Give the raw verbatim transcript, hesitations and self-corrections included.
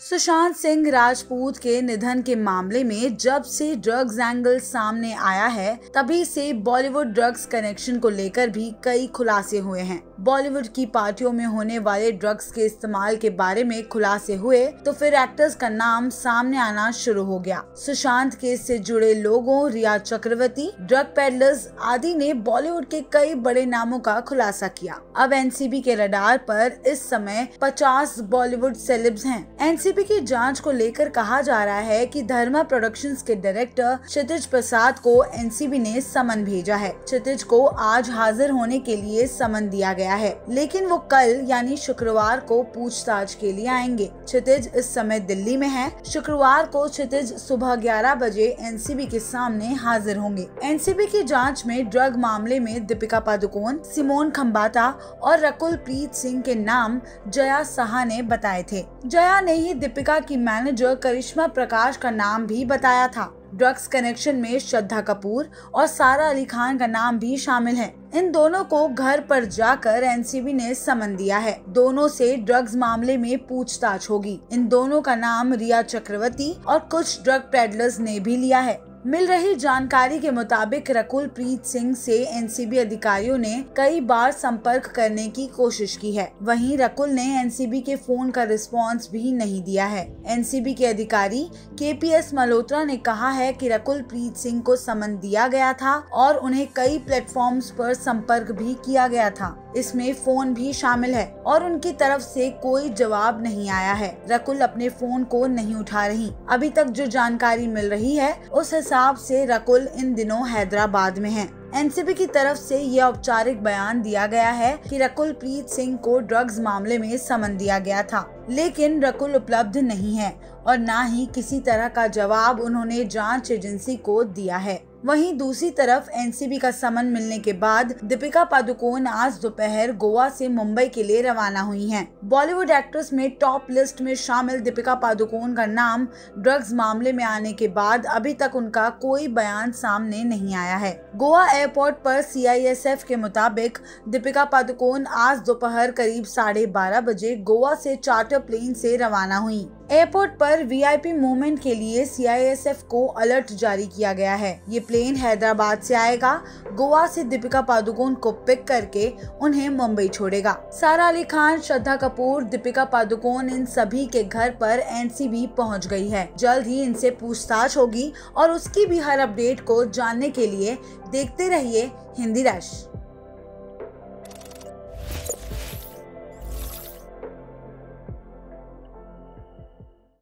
सुशांत सिंह राजपूत के निधन के मामले में जब से ड्रग्स एंगल सामने आया है तभी से बॉलीवुड ड्रग्स कनेक्शन को लेकर भी कई खुलासे हुए हैं। बॉलीवुड की पार्टियों में होने वाले ड्रग्स के इस्तेमाल के बारे में खुलासे हुए तो फिर एक्टर्स का नाम सामने आना शुरू हो गया। सुशांत केस से जुड़े लोगों, रिया चक्रवर्ती, ड्रग पेडलर्स आदि ने बॉलीवुड के कई बड़े नामों का खुलासा किया। अब एनसीबी के रडार पर इस समय पचास बॉलीवुड सेलेब्स हैं। एनसीबी की जांच को लेकर कहा जा रहा है कि धर्मा प्रोडक्शंस के डायरेक्टर क्षितिज प्रसाद को एनसीबी ने समन भेजा है। क्षितिज को आज हाजिर होने के लिए समन दिया गया है, लेकिन वो कल यानी शुक्रवार को पूछताछ के लिए आएंगे। क्षितिज इस समय दिल्ली में है। शुक्रवार को क्षितिज सुबह ग्यारह बजे एनसीबी के सामने हाजिर होंगे। एनसीबी की जांच में ड्रग मामले में दीपिका पादुकोण, सिमोन खंबाता और रकुल प्रीत सिंह के नाम जया साहा ने बताए थे। जया ने ही दीपिका की मैनेजर करिश्मा प्रकाश का नाम भी बताया था। ड्रग्स कनेक्शन में श्रद्धा कपूर और सारा अली खान का नाम भी शामिल है। इन दोनों को घर पर जाकर एनसीबी ने समन दिया है। दोनों से ड्रग्स मामले में पूछताछ होगी। इन दोनों का नाम रिया चक्रवर्ती और कुछ ड्रग पेडलर्स ने भी लिया है। मिल रही जानकारी के मुताबिक रकुल प्रीत सिंह से एनसीबी अधिकारियों ने कई बार संपर्क करने की कोशिश की है। वहीं रकुल ने एनसीबी के फोन का रिस्पांस भी नहीं दिया है। एनसीबी के अधिकारी केपीएस मल्होत्रा ने कहा है कि रकुल प्रीत सिंह को समन दिया गया था और उन्हें कई प्लेटफॉर्म्स पर संपर्क भी किया गया था। इसमें फोन भी शामिल है और उनकी तरफ से कोई जवाब नहीं आया है। रकुल अपने फोन को नहीं उठा रही। अभी तक जो जानकारी मिल रही है उस हिसाब से रकुल इन दिनों हैदराबाद में हैं। एनसीबी की तरफ से यह औपचारिक बयान दिया गया है कि रकुल प्रीत सिंह को ड्रग्स मामले में समन दिया गया था, लेकिन रकुल उपलब्ध नहीं है और न ही किसी तरह का जवाब उन्होंने जांच एजेंसी को दिया है। वहीं दूसरी तरफ एनसीबी का समन मिलने के बाद दीपिका पादुकोण आज दोपहर गोवा से मुंबई के लिए रवाना हुई हैं। बॉलीवुड एक्ट्रेस में टॉप लिस्ट में शामिल दीपिका पादुकोण का नाम ड्रग्स मामले में आने के बाद अभी तक उनका कोई बयान सामने नहीं आया है। गोवा एयरपोर्ट पर सीआईएसएफ के मुताबिक दीपिका पादुकोण आज दोपहर करीब साढ़े बारह बजे गोवा से चार्टर प्लेन से रवाना हुई। एयरपोर्ट पर वीआईपी मूवमेंट के लिए सीआईएसएफ को अलर्ट जारी किया गया है। ये प्लेन हैदराबाद से आएगा, गोवा से दीपिका पादुकोण को पिक करके उन्हें मुंबई छोड़ेगा। सारा अली खान, श्रद्धा कपूर, दीपिका पादुकोण इन सभी के घर पर एनसीबी पहुंच गई है। जल्द ही इनसे पूछताछ होगी और उसकी भी हर अपडेट को जानने के लिए देखते रहिए हिंदी रश।